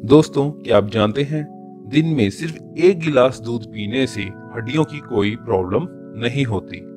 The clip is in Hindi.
दोस्तों, क्या आप जानते हैं, दिन में सिर्फ 1 गिलास दूध पीने से हड्डियों की कोई प्रॉब्लम नहीं होती।